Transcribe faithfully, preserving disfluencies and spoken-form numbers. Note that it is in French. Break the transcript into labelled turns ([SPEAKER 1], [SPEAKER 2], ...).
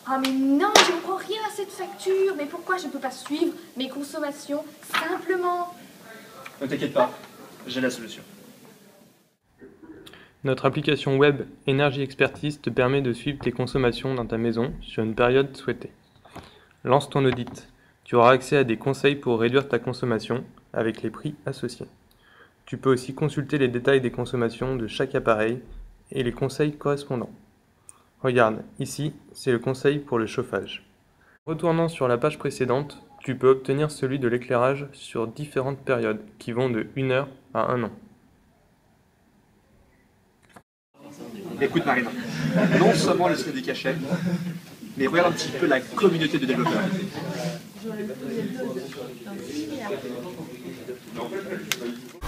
[SPEAKER 1] Ah mais non, je ne comprends rien à cette facture. Mais pourquoi je ne peux pas suivre mes consommations simplement?
[SPEAKER 2] Ne t'inquiète pas, j'ai la solution.
[SPEAKER 3] Notre application web Énergie Expertise te permet de suivre tes consommations dans ta maison sur une période souhaitée. Lance ton audit. Tu auras accès à des conseils pour réduire ta consommation avec les prix associés. Tu peux aussi consulter les détails des consommations de chaque appareil et les conseils correspondants. Regarde, ici, c'est le conseil pour le chauffage. Retournant sur la page précédente, tu peux obtenir celui de l'éclairage sur différentes périodes qui vont de une heure à un an.
[SPEAKER 2] Écoute Marina, non seulement le site des cachets, mais regarde un petit peu la communauté de développeurs.
[SPEAKER 1] J'aurais pu les deux.